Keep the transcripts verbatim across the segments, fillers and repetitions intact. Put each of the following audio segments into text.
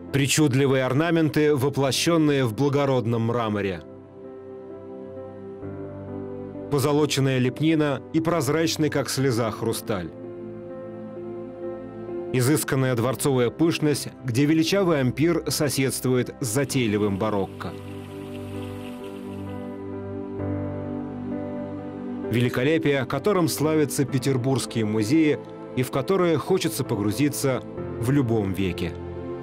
Причудливые орнаменты, воплощенные в благородном мраморе. Позолоченная лепнина и прозрачный, как слеза, хрусталь. Изысканная дворцовая пышность, где величавый ампир соседствует с затейливым барокко. Великолепие, которым славятся петербургские музеи и в которые хочется погрузиться в любом веке.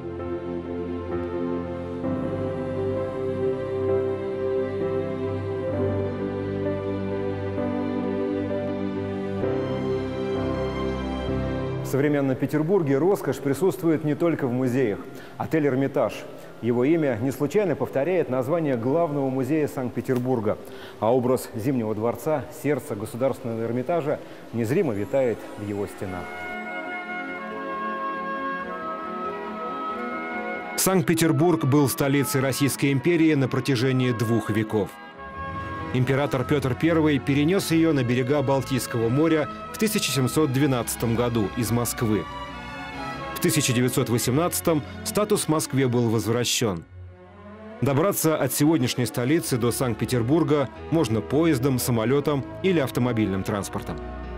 В современном Петербурге роскошь присутствует не только в музеях. Отель «Эрмитаж». Его имя не случайно повторяет название главного музея Санкт-Петербурга. А образ Зимнего дворца, сердца Государственного Эрмитажа, незримо витает в его стенах. Санкт-Петербург был столицей Российской империи на протяжении двух веков. Император Петр Первый перенес ее на берега Балтийского моря в тысяча семьсот двенадцатом году из Москвы. В тысяча девятьсот восемнадцатом статус Москве был возвращен. Добраться от сегодняшней столицы до Санкт-Петербурга можно поездом, самолетом или автомобильным транспортом.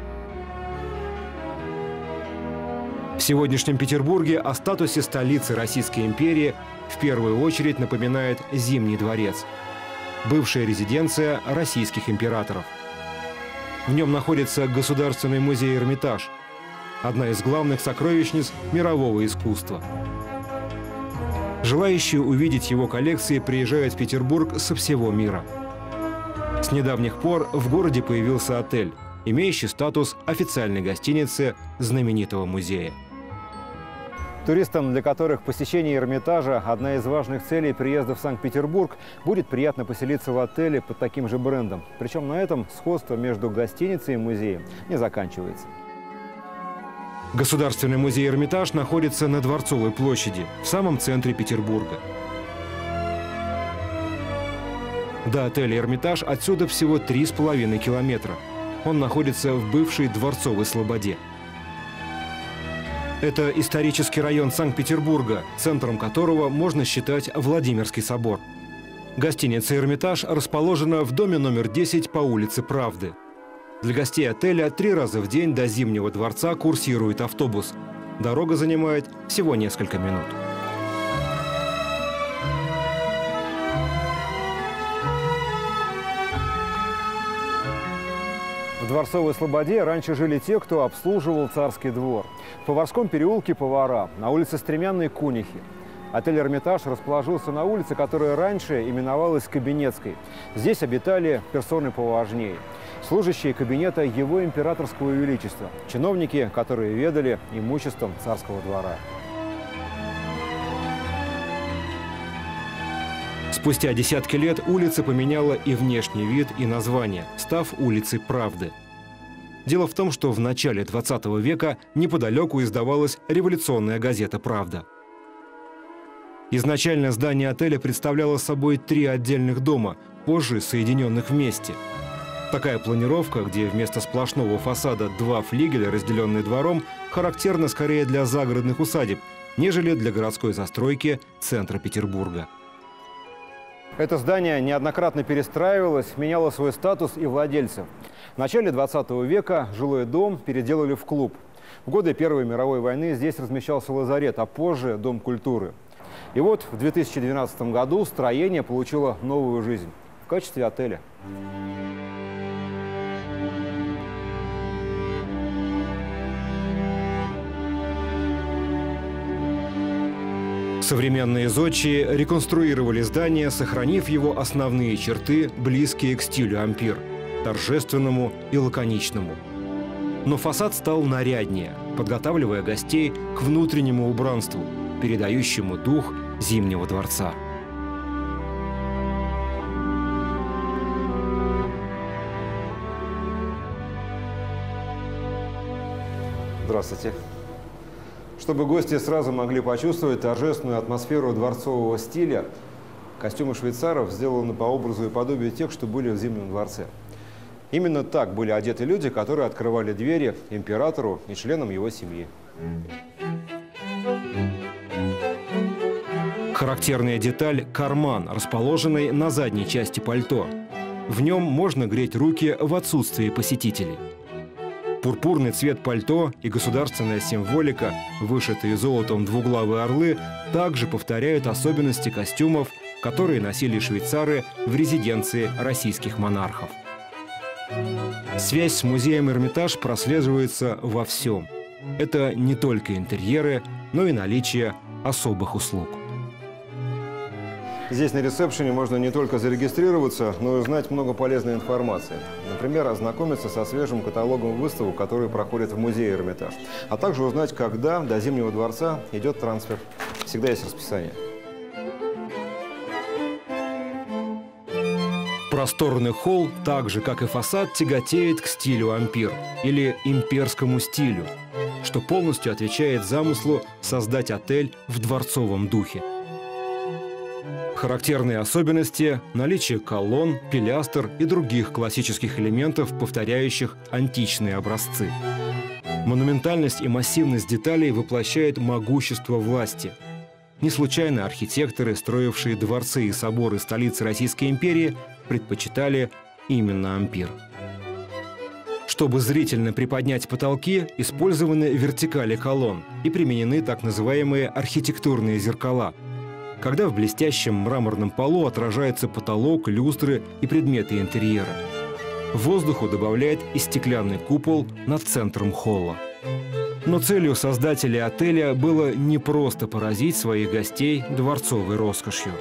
В сегодняшнем Петербурге о статусе столицы Российской империи в первую очередь напоминает Зимний дворец. Бывшая резиденция российских императоров. В нем находится Государственный музей «Эрмитаж», одна из главных сокровищниц мирового искусства. Желающие увидеть его коллекции приезжают в Петербург со всего мира. С недавних пор в городе появился отель, имеющий статус официальной гостиницы знаменитого музея. Туристам, для которых посещение Эрмитажа – одна из важных целей приезда в Санкт-Петербург, будет приятно поселиться в отеле под таким же брендом. Причем на этом сходство между гостиницей и музеем не заканчивается. Государственный музей «Эрмитаж» находится на Дворцовой площади, в самом центре Петербурга. До отеля «Эрмитаж» отсюда всего три с половиной километра. Он находится в бывшей Дворцовой Слободе. Это исторический район Санкт-Петербурга, центром которого можно считать Владимирский собор. Гостиница «Эрмитаж» расположена в доме номер десять по улице Правды. Для гостей отеля три раза в день до Зимнего дворца курсирует автобус. Дорога занимает всего несколько минут. В Дворцовой Слободе раньше жили те, кто обслуживал царский двор. В Поварском переулке – повара, на улице Стремянной – кунихи. Отель «Эрмитаж» расположился на улице, которая раньше именовалась Кабинетской. Здесь обитали персоны поважнее. Служащие кабинета Его Императорского Величества, чиновники, которые ведали имуществом царского двора. Спустя десятки лет улица поменяла и внешний вид, и название, став улицей Правды. Дело в том, что в начале двадцатого века неподалеку издавалась революционная газета «Правда». Изначально здание отеля представляло собой три отдельных дома, позже соединенных вместе. Такая планировка, где вместо сплошного фасада два флигеля, разделенные двором, характерна скорее для загородных усадеб, нежели для городской застройки центра Петербурга. Это здание неоднократно перестраивалось, меняло свой статус и владельцев. В начале двадцатого века жилой дом переделали в клуб. В годы Первой мировой войны здесь размещался лазарет, а позже – Дом культуры. И вот в две тысячи двенадцатом году строение получило новую жизнь в качестве отеля. Современные зодчие реконструировали здание, сохранив его основные черты, близкие к стилю ампир – торжественному и лаконичному. Но фасад стал наряднее, подготавливая гостей к внутреннему убранству, передающему дух Зимнего дворца. Здравствуйте. Чтобы гости сразу могли почувствовать торжественную атмосферу дворцового стиля, костюмы швейцаров сделаны по образу и подобию тех, что были в Зимнем дворце. Именно так были одеты люди, которые открывали двери императору и членам его семьи. Характерная деталь – карман, расположенный на задней части пальто. В нем можно греть руки в отсутствии посетителей. Пурпурный цвет пальто и государственная символика, вышитые золотом двуглавые орлы, также повторяют особенности костюмов, которые носили швейцары в резиденции российских монархов. Связь с музеем «Эрмитаж» прослеживается во всем. Это не только интерьеры, но и наличие особых услуг. Здесь на ресепшене можно не только зарегистрироваться, но и узнать много полезной информации. Например, ознакомиться со свежим каталогом выставок, которые проходят в музее «Эрмитаж». А также узнать, когда до Зимнего дворца идет трансфер. Всегда есть расписание. Просторный холл, так же как и фасад, тяготеет к стилю ампир или имперскому стилю, что полностью отвечает замыслу создать отель в дворцовом духе. Характерные особенности – наличие колонн, пилястр и других классических элементов, повторяющих античные образцы. Монументальность и массивность деталей воплощает могущество власти. Не случайно архитекторы, строившие дворцы и соборы столицы Российской империи, предпочитали именно ампир. Чтобы зрительно приподнять потолки, использованы вертикали колонн и применены так называемые архитектурные зеркала, когда в блестящем мраморном полу отражается потолок, люстры и предметы интерьера. Воздуху добавляет и стеклянный купол над центром холла. Но целью создателей отеля было не просто поразить своих гостей дворцовой роскошью.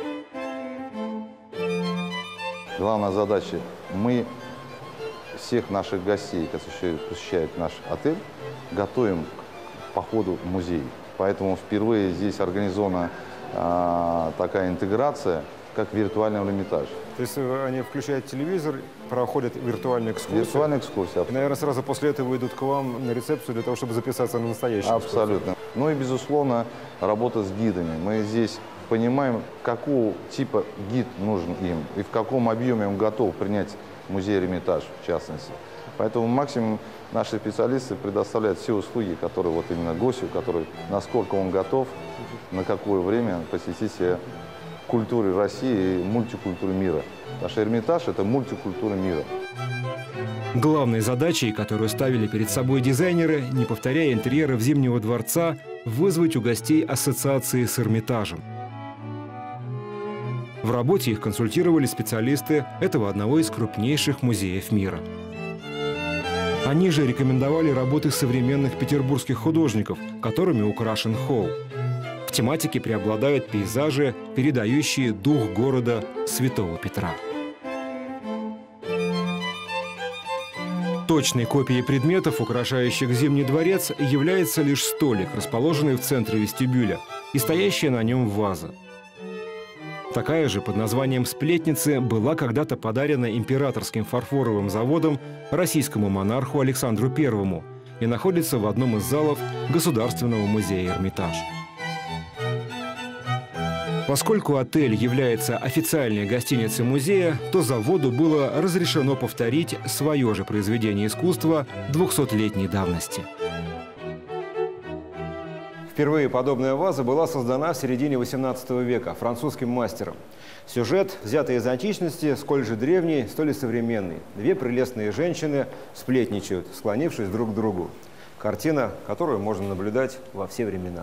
Главная задача – мы всех наших гостей, которые посещают наш отель, готовим к походу в музей. Поэтому впервые здесь организована а, такая интеграция, как виртуальный Эрмитаж. То есть они включают телевизор, проходят виртуальную экскурсию? Виртуальная экскурсия. И, наверное, сразу после этого идут к вам на рецепцию для того, чтобы записаться на настоящую экскурсию? Абсолютно. Ну и, безусловно, работа с гидами. Мы здесь понимаем, какого типа гид нужен им и в каком объеме он готов принять музей Эрмитаж, в частности. Поэтому максимум наши специалисты предоставляют все услуги, которые вот именно гостю, который, насколько он готов, на какое время посетить культуры России и мультикультуры мира. Наш Эрмитаж – это мультикультура мира. Главной задачей, которую ставили перед собой дизайнеры, не повторяя интерьеров Зимнего дворца, вызвать у гостей ассоциации с Эрмитажем. В работе их консультировали специалисты этого одного из крупнейших музеев мира. Они же рекомендовали работы современных петербургских художников, которыми украшен холл. В тематике преобладают пейзажи, передающие дух города Святого Петра. Точной копией предметов, украшающих Зимний дворец, является лишь столик, расположенный в центре вестибюля, и стоящая на нем ваза. Такая же под названием «Сплетницы» была когда-то подарена императорским фарфоровым заводом российскому монарху Александру Первому и находится в одном из залов Государственного музея «Эрмитаж». Поскольку отель является официальной гостиницей музея, то заводу было разрешено повторить свое же произведение искусства двухсотлетней давности. Впервые подобная ваза была создана в середине восемнадцатого века французским мастером. Сюжет, взятый из античности, сколь же древний, столь и современный. Две прелестные женщины сплетничают, склонившись друг к другу. Картина, которую можно наблюдать во все времена.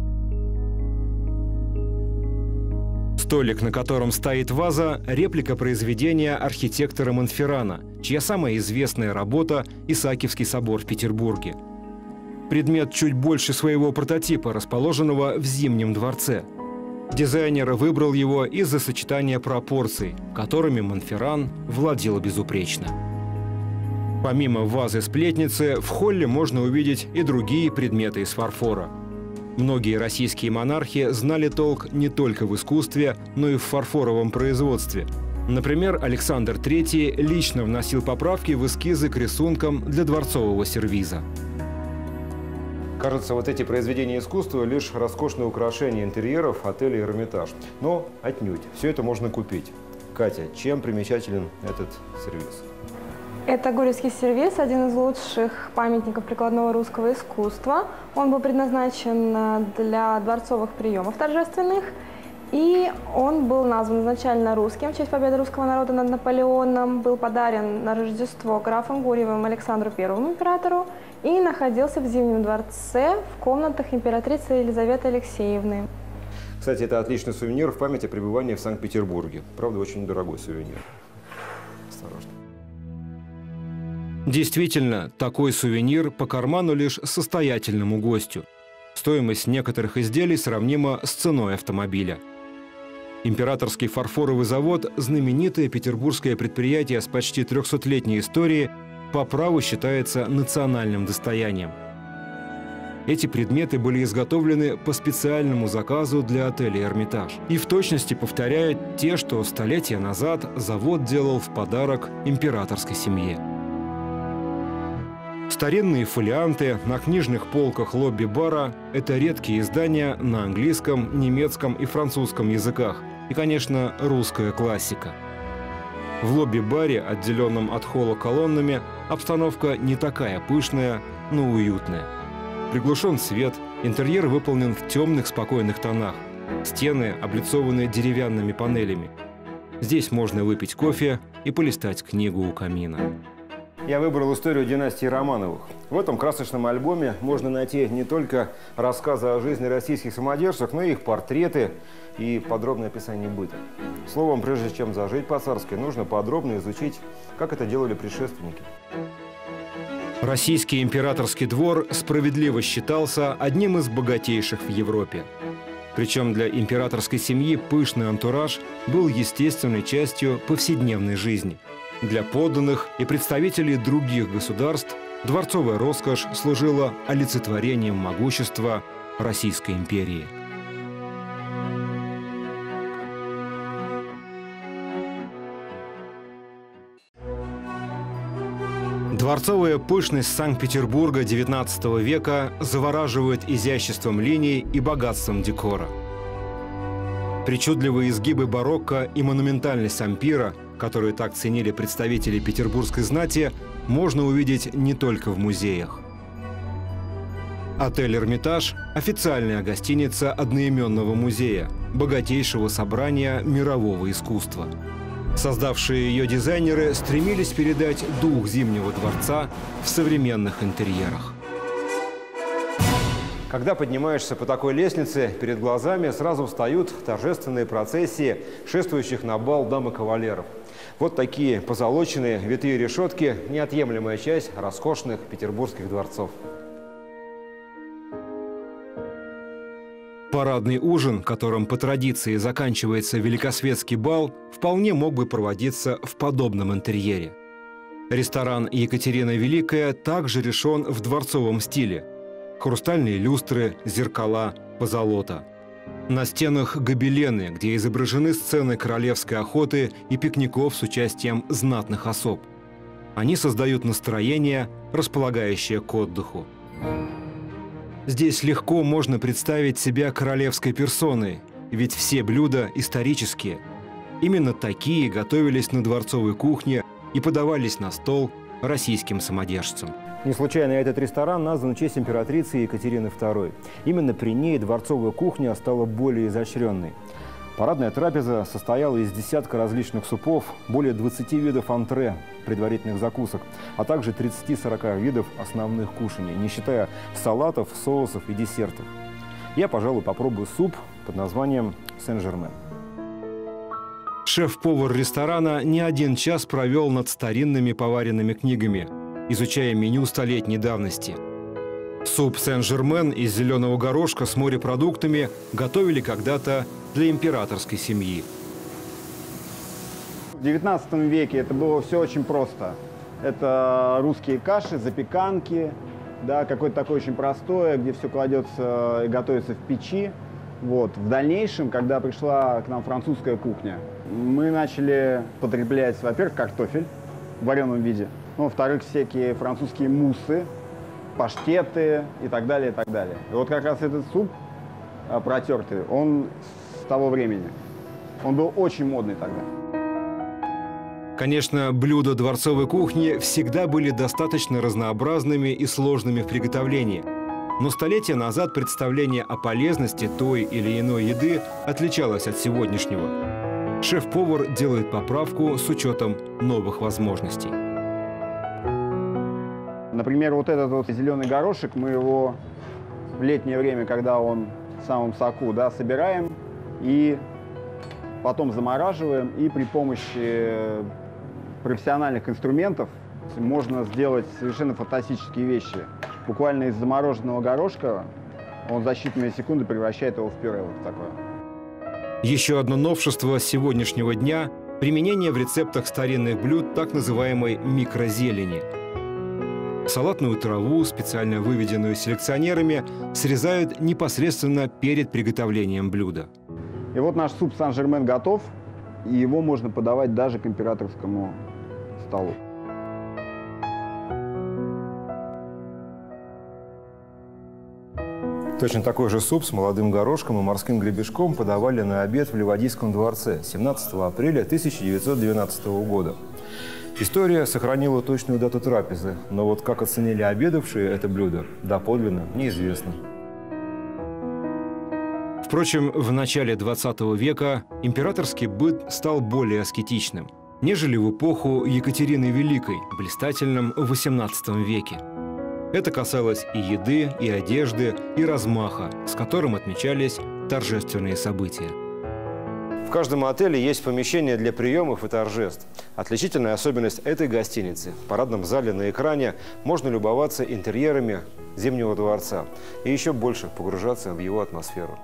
Столик, на котором стоит ваза, – реплика произведения архитектора Монферрана, чья самая известная работа – Исаакиевский собор в Петербурге. Предмет чуть больше своего прототипа, расположенного в Зимнем дворце. Дизайнер выбрал его из-за сочетания пропорций, которыми Монферран владел безупречно. Помимо вазы-сплетницы, в холле можно увидеть и другие предметы из фарфора. Многие российские монархи знали толк не только в искусстве, но и в фарфоровом производстве. Например, Александр Третий лично вносил поправки в эскизы к рисункам для дворцового сервиза. Кажется, вот эти произведения искусства – лишь роскошные украшения интерьеров отеля «Эрмитаж». Но отнюдь. Все это можно купить. Катя, чем примечателен этот сервиз? Это Горевский сервиз, один из лучших памятников прикладного русского искусства. Он был предназначен для дворцовых приемов торжественных. И он был назван изначально русским в честь победы русского народа над Наполеоном, был подарен на Рождество графом Гурьевым Александру Первому императору и находился в Зимнем дворце в комнатах императрицы Елизаветы Алексеевны. Кстати, это отличный сувенир в память о пребывании в Санкт-Петербурге. Правда, очень дорогой сувенир. Осторожно. Действительно, такой сувенир по карману лишь состоятельному гостю. Стоимость некоторых изделий сравнима с ценой автомобиля. Императорский фарфоровый завод – знаменитое петербургское предприятие с почти трехсотлетней историей, по праву считается национальным достоянием. Эти предметы были изготовлены по специальному заказу для отеля «Эрмитаж» и в точности повторяют те, что столетия назад завод делал в подарок императорской семье. Старинные фолианты на книжных полках лобби-бара – это редкие издания на английском, немецком и французском языках. И, конечно, русская классика. В лобби-баре, отделенном от холла колоннами, обстановка не такая пышная, но уютная. Приглушен свет, интерьер выполнен в темных, спокойных тонах. Стены облицованы деревянными панелями. Здесь можно выпить кофе и полистать книгу у камина. Я выбрал историю династии Романовых. В этом красочном альбоме можно найти не только рассказы о жизни российских самодержцев, но и их портреты и подробное описание быта. Словом, прежде чем зажить по-царски, нужно подробно изучить, как это делали предшественники. Российский императорский двор справедливо считался одним из богатейших в Европе. Причем для императорской семьи пышный антураж был естественной частью повседневной жизни. Для подданных и представителей других государств дворцовая роскошь служила олицетворением могущества Российской империи. Дворцовая пышность Санкт-Петербурга девятнадцатого века завораживает изяществом линий и богатством декора. Причудливые изгибы барокко и монументальность ампира, которые так ценили представители петербургской знати, можно увидеть не только в музеях. Отель «Эрмитаж» – официальная гостиница одноименного музея, богатейшего собрания мирового искусства. Создавшие ее дизайнеры стремились передать дух Зимнего дворца в современных интерьерах. Когда поднимаешься по такой лестнице, перед глазами сразу встают торжественные процессии шествующих на бал дам и кавалеров. Вот такие позолоченные витые решетки – неотъемлемая часть роскошных петербургских дворцов. Парадный ужин, которым по традиции заканчивается великосветский бал, вполне мог бы проводиться в подобном интерьере. Ресторан «Екатерина Великая» также решен в дворцовом стиле. Хрустальные люстры, зеркала, позолота. На стенах гобелены, где изображены сцены королевской охоты и пикников с участием знатных особ. Они создают настроение, располагающее к отдыху. Здесь легко можно представить себя королевской персоной, ведь все блюда исторические. Именно такие готовились на дворцовой кухне и подавались на стол российским самодержцам. Не случайно этот ресторан назван в честь императрицы Екатерины Второй. Именно при ней дворцовая кухня стала более изощренной. Парадная трапеза состояла из десятка различных супов, более двадцати видов антре, предварительных закусок, а также тридцати-сорока видов основных кушаний, не считая салатов, соусов и десертов. Я, пожалуй, попробую суп под названием «Сен-Жермен». Шеф-повар ресторана не один час провел над старинными поваренными книгами, изучая меню столетней давности. Суп Сен-Жермен из зеленого горошка с морепродуктами готовили когда-то для императорской семьи. В девятнадцатом веке это было все очень просто. Это русские каши, запеканки, да, какое-то такое очень простое, где все кладется и готовится в печи. Вот. В дальнейшем, когда пришла к нам французская кухня, мы начали потреблять, во-первых, картофель в вареном виде, ну, во-вторых, всякие французские муссы, паштеты и так далее, и так далее. И вот как раз этот суп а, протертый, он с того времени. Он был очень модный тогда. Конечно, блюда дворцовой кухни всегда были достаточно разнообразными и сложными в приготовлении. Но столетия назад представление о полезности той или иной еды отличалось от сегодняшнего. Шеф-повар делает поправку с учетом новых возможностей. Например, вот этот вот зеленый горошек, мы его в летнее время, когда он в самом соку, да, собираем и потом замораживаем. И при помощи профессиональных инструментов можно сделать совершенно фантастические вещи. Буквально из замороженного горошка он за считанные секунды превращает его в пюре вот такое. Еще одно новшество сегодняшнего дня – применение в рецептах старинных блюд так называемой микрозелени. Салатную траву, специально выведенную селекционерами, срезают непосредственно перед приготовлением блюда. И вот наш суп Сан-Жермен готов, и его можно подавать даже к императорскому столу. Точно такой же суп с молодым горошком и морским гребешком подавали на обед в Ливадийском дворце семнадцатого апреля тысяча девятьсот двенадцатого года. История сохранила точную дату трапезы, но вот как оценили обедавшие это блюдо, доподлинно неизвестно. Впрочем, в начале двадцатого века императорский быт стал более аскетичным, нежели в эпоху Екатерины Великой, блистательном восемнадцатом веке. Это касалось и еды, и одежды, и размаха, с которым отмечались торжественные события. В каждом отеле есть помещение для приемов и торжеств. Отличительная особенность этой гостиницы – в парадном зале на экране можно любоваться интерьерами Зимнего дворца и еще больше погружаться в его атмосферу.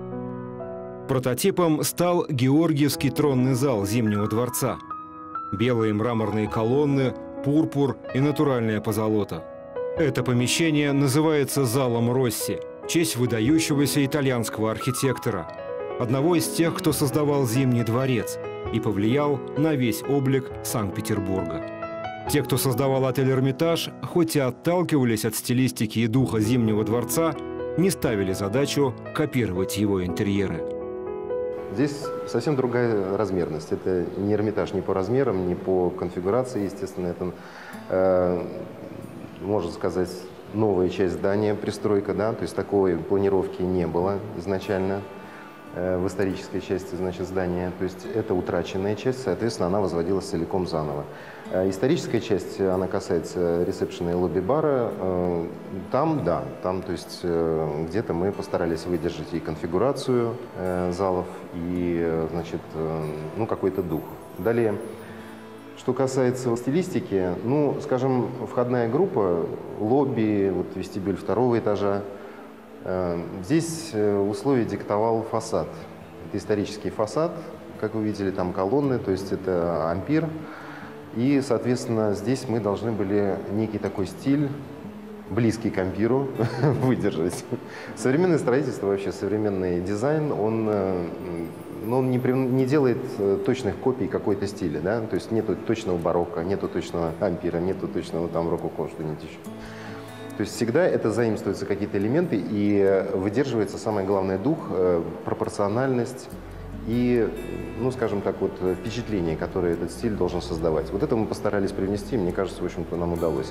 Прототипом стал Георгиевский тронный зал Зимнего дворца. Белые мраморные колонны, пурпур и натуральная позолота. Это помещение называется залом Росси в честь выдающегося итальянского архитектора, одного из тех, кто создавал Зимний дворец и повлиял на весь облик Санкт-Петербурга. Те, кто создавал отель «Эрмитаж», хоть и отталкивались от стилистики и духа Зимнего дворца, не ставили задачу копировать его интерьеры. Здесь совсем другая размерность. Это не Эрмитаж ни по размерам, ни по конфигурации, естественно. Это, э, можно сказать, новая часть здания, пристройка, да, то есть такой планировки не было изначально э, в исторической части, значит, здания. То есть это утраченная часть, соответственно, она возводилась целиком заново. Э, историческая часть, она касается ресепшена и лобби-бара. Э, там, да, там, то есть э, где-то мы постарались выдержать и конфигурацию э, залов, и, э, значит, э, ну, какой-то дух. Далее. Что касается стилистики, ну, скажем, входная группа, лобби, вот вестибюль второго этажа, э, здесь условия диктовал фасад. Это исторический фасад, как вы видели, там колонны, то есть это ампир. И, соответственно, здесь мы должны были некий такой стиль, близкий к ампиру, выдержать. Современное строительство, вообще современный дизайн, он... Но он не, не делает точных копий какой-то стиля, да? То есть нету точного барокко, нету точного ампира, нету точного там рококо, что-нибудь еще. То есть всегда это заимствуются какие-то элементы и выдерживается самое главное дух, пропорциональность и, ну, скажем так, вот впечатление, которое этот стиль должен создавать. Вот это мы постарались привнести, мне кажется, в общем-то, нам удалось.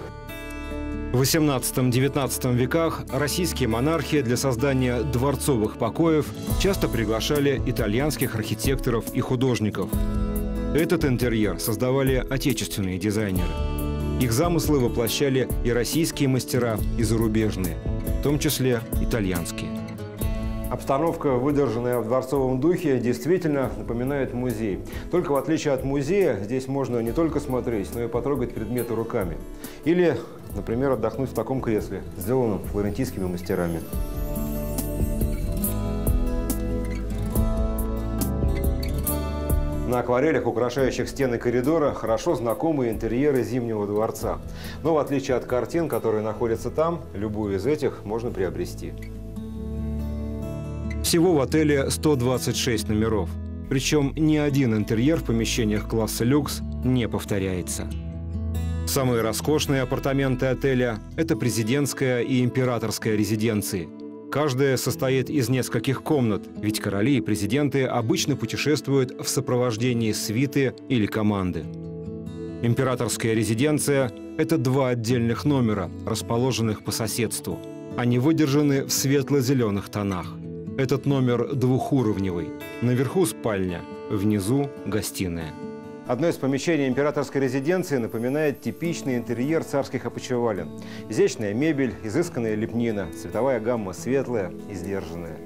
В восемнадцатом-девятнадцатом веках российские монархи для создания дворцовых покоев часто приглашали итальянских архитекторов и художников. Этот интерьер создавали отечественные дизайнеры. Их замыслы воплощали и российские мастера, и зарубежные, в том числе итальянские. Обстановка, выдержанная в дворцовом духе, действительно напоминает музей. Только в отличие от музея, здесь можно не только смотреть, но и потрогать предметы руками. Или, например, отдохнуть в таком кресле, сделанном флорентийскими мастерами. На акварелях, украшающих стены коридора, хорошо знакомы интерьеры Зимнего дворца. Но в отличие от картин, которые находятся там, любую из этих можно приобрести. Всего в отеле сто двадцать шесть номеров. Причем ни один интерьер в помещениях класса люкс не повторяется. Самые роскошные апартаменты отеля – это президентская и императорская резиденции. Каждая состоит из нескольких комнат, ведь короли и президенты обычно путешествуют в сопровождении свиты или команды. Императорская резиденция – это два отдельных номера, расположенных по соседству. Они выдержаны в светло-зеленых тонах. Этот номер двухуровневый. Наверху спальня, внизу гостиная. Одно из помещений императорской резиденции напоминает типичный интерьер царских опочивален. Изящная мебель, изысканная лепнина, цветовая гамма светлая и сдержанная.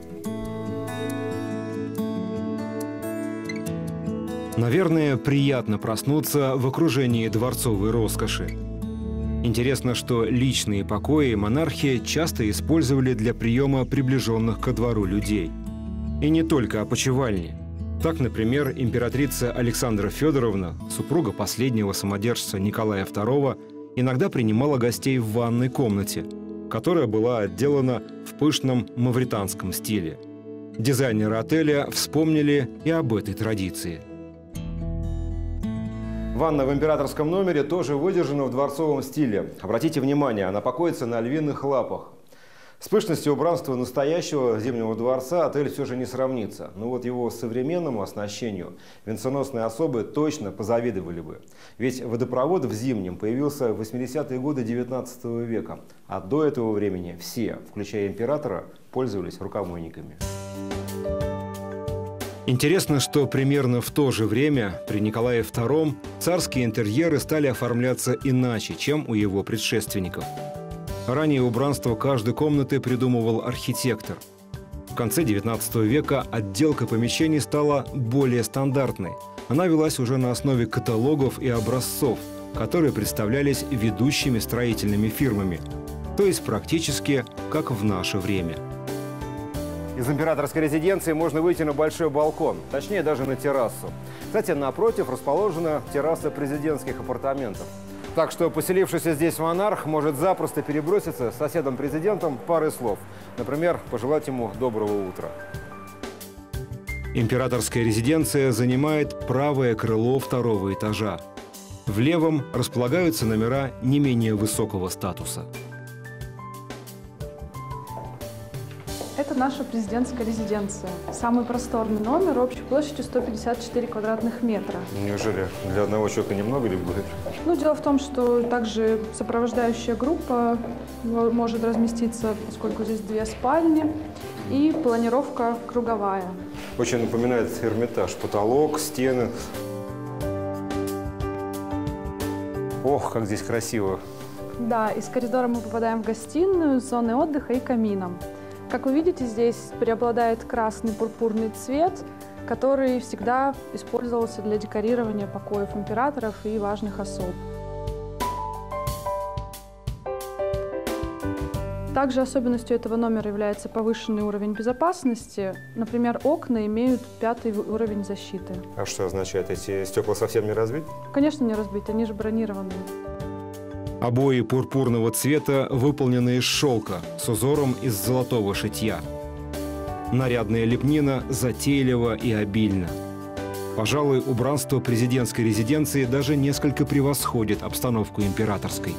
Наверное, приятно проснуться в окружении дворцовой роскоши. Интересно, что личные покои монархи часто использовали для приема приближенных ко двору людей. И не только опочивальни. Так, например, императрица Александра Федоровна, супруга последнего самодержца Николая второго, иногда принимала гостей в ванной комнате, которая была отделана в пышном мавританском стиле. Дизайнеры отеля вспомнили и об этой традиции. Ванна в императорском номере тоже выдержана в дворцовом стиле. Обратите внимание, она покоится на львиных лапах. С пышностью убранства настоящего Зимнего дворца отель все же не сравнится. Но вот его современному оснащению венценосные особы точно позавидовали бы. Ведь водопровод в Зимнем появился в восьмидесятые годы девятнадцатого века. А до этого времени все, включая императора, пользовались рукомойниками. Интересно, что примерно в то же время при Николае втором царские интерьеры стали оформляться иначе, чем у его предшественников. Ранее убранство каждой комнаты придумывал архитектор. В конце девятнадцатого века отделка помещений стала более стандартной. Она велась уже на основе каталогов и образцов, которые представлялись ведущими строительными фирмами. То есть практически как в наше время. Из императорской резиденции можно выйти на большой балкон, точнее даже на террасу. Кстати, напротив расположена терраса президентских апартаментов. Так что поселившийся здесь монарх может запросто переброситься с соседом-президентом парой слов. Например, пожелать ему доброго утра. Императорская резиденция занимает правое крыло второго этажа. В левом располагаются номера не менее высокого статуса. Это наша президентская резиденция. Самый просторный номер общей площадью сто пятьдесят четыре квадратных метра. Неужели для одного человека немного ли будет? Ну, дело в том, что также сопровождающая группа может разместиться, поскольку здесь две спальни, и планировка круговая. Очень напоминает Эрмитаж. Потолок, стены. Ох, как здесь красиво. Да, из коридора мы попадаем в гостиную с зоной отдыха и камином. Как вы видите, здесь преобладает красный пурпурный цвет, который всегда использовался для декорирования покоев императоров и важных особ. Также особенностью этого номера является повышенный уровень безопасности. Например, окна имеют пятый уровень защиты. А что означает? Эти стекла совсем не разбиты? Конечно, не разбиты, они же бронированные. Обои пурпурного цвета выполнены из шелка с узором из золотого шитья. Нарядная лепнина затейлива и обильна. Пожалуй, убранство президентской резиденции даже несколько превосходит обстановку императорской.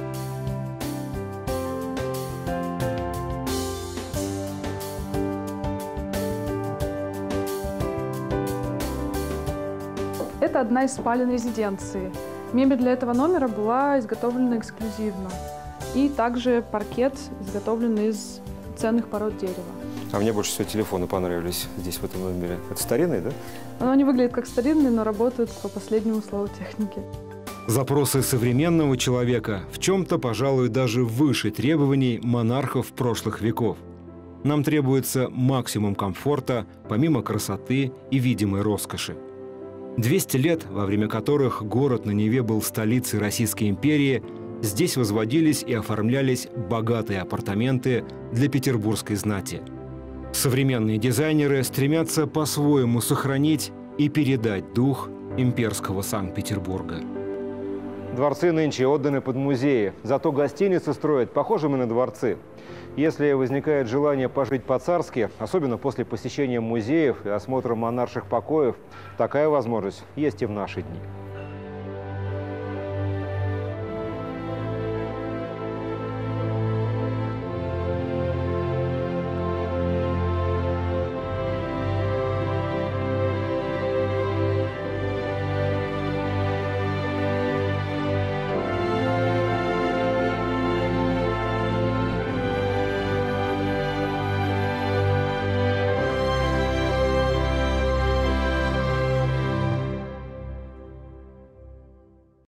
Это одна из спален резиденции. Мебель для этого номера была изготовлена эксклюзивно. И также паркет изготовлен из ценных пород дерева. А мне больше всего телефоны понравились здесь, в этом номере. Это старинный, да? Оно не выглядит как старинный, но работает по последнему слову техники. Запросы современного человека в чем-то, пожалуй, даже выше требований монархов прошлых веков. Нам требуется максимум комфорта, помимо красоты и видимой роскоши. двести лет, во время которых город на Неве был столицей Российской империи, здесь возводились и оформлялись богатые апартаменты для петербургской знати. Современные дизайнеры стремятся по-своему сохранить и передать дух имперского Санкт-Петербурга. Дворцы нынче отданы под музеи, зато гостиницы строят похожими на дворцы. Если возникает желание пожить по-царски, особенно после посещения музеев и осмотра монарших покоев, такая возможность есть и в наши дни.